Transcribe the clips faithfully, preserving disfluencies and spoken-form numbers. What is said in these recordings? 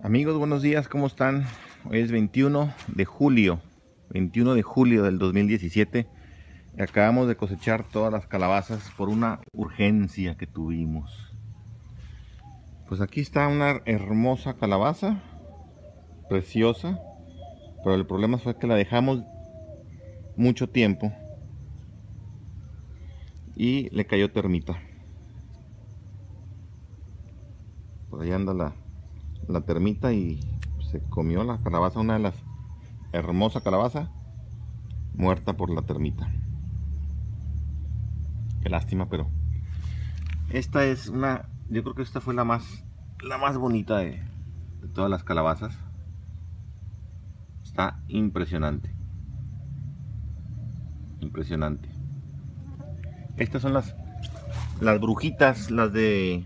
Amigos, buenos días, ¿cómo están? Hoy es veintiuno de julio, veintiuno de julio del dos mil diecisiete. Acabamos de cosechar todas las calabazas por una urgencia que tuvimos. Pues aquí está una hermosa calabaza, preciosa, pero el problema fue que la dejamos mucho tiempo y le cayó termita. Por ahí anda la, la termita y se comió la calabaza, una de las hermosa calabaza muerta por la termita. Qué lástima, pero esta es una, yo creo que esta fue la más la más bonita de, de todas las calabazas. Está impresionante, impresionante. Estas son las las brujitas, las de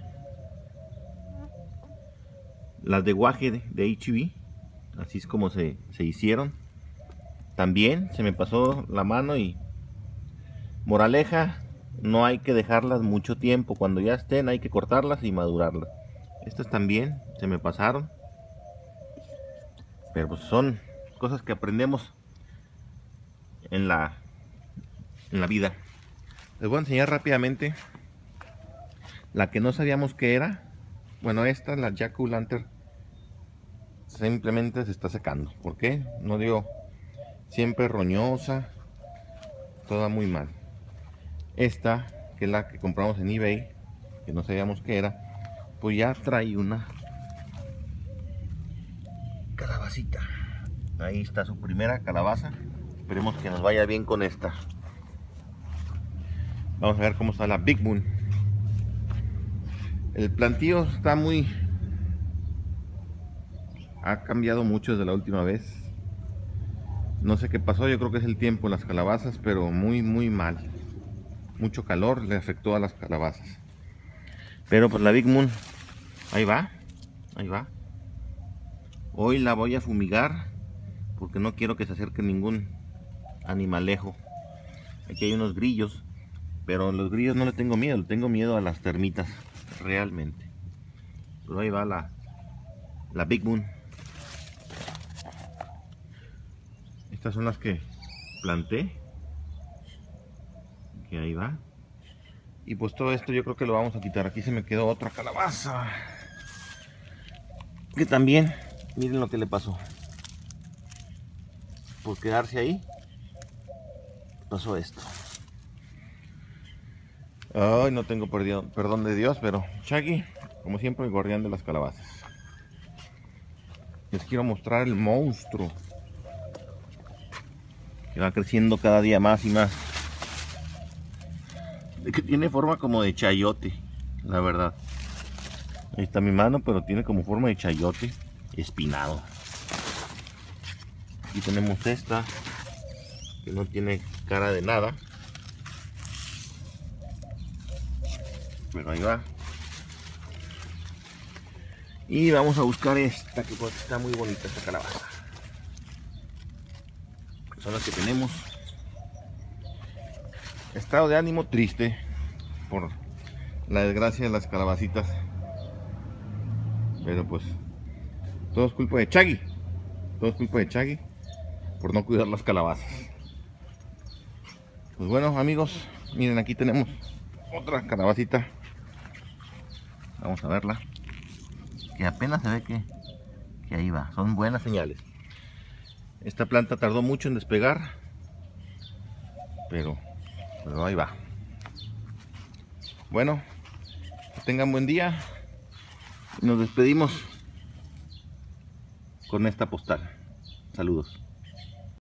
las de guaje de, de H E B. Así es como se, se hicieron. También se me pasó la mano y moraleja, no hay que dejarlas mucho tiempo. Cuando ya estén hay que cortarlas y madurarlas. Estas también se me pasaron, pero pues son cosas que aprendemos en la en la vida. Les voy a enseñar rápidamente la que no sabíamos que era. Bueno, esta, la Jack-o'-lantern, simplemente se está secando. ¿Por qué? No digo, siempre roñosa, toda muy mal. Esta, que es la que compramos en eBay, que no sabíamos que era, pues ya trae una calabacita. Ahí está su primera calabaza. Esperemos que nos vaya bien con esta. Vamos a ver cómo está la Big Moon. El plantío está muy... ha cambiado mucho desde la última vez. No sé qué pasó, yo creo que es el tiempo en las calabazas, pero muy muy mal. Mucho calor le afectó a las calabazas. Pero pues la Big Moon, ahí va, ahí va. Hoy la voy a fumigar porque no quiero que se acerque ningún animalejo. Aquí hay unos grillos, pero los grillos no le tengo miedo, le tengo miedo a las termitas, realmente. Pero ahí va la, la Big Moon. Estas son las que planté. Que ahí va. Y pues todo esto yo creo que lo vamos a quitar. Aquí se me quedó otra calabaza, que también, miren lo que le pasó. Por quedarse ahí, pasó esto. Ay, no tengo perdido, perdón de Dios, pero Shaggy, como siempre, el guardián de las calabazas. Les quiero mostrar el monstruo que va creciendo cada día más y más. De que tiene forma como de chayote, la verdad. Ahí está mi mano, pero tiene como forma de chayote espinado. Aquí tenemos esta, que no tiene cara de nada, pero ahí va. Y vamos a buscar esta, que pues está muy bonita esta calabaza. Son las que tenemos. Estado de ánimo triste por la desgracia de las calabacitas, pero pues todo es culpa de Shaggy, todo es culpa de Shaggy por no cuidar las calabazas. Pues bueno, amigos, miren, aquí tenemos otra calabacita. Vamos a verla, que apenas se ve que, que ahí va. Son buenas señales. Esta planta tardó mucho en despegar, pero pero ahí va. Bueno, que tengan buen día. Nos despedimos con esta postal. Saludos.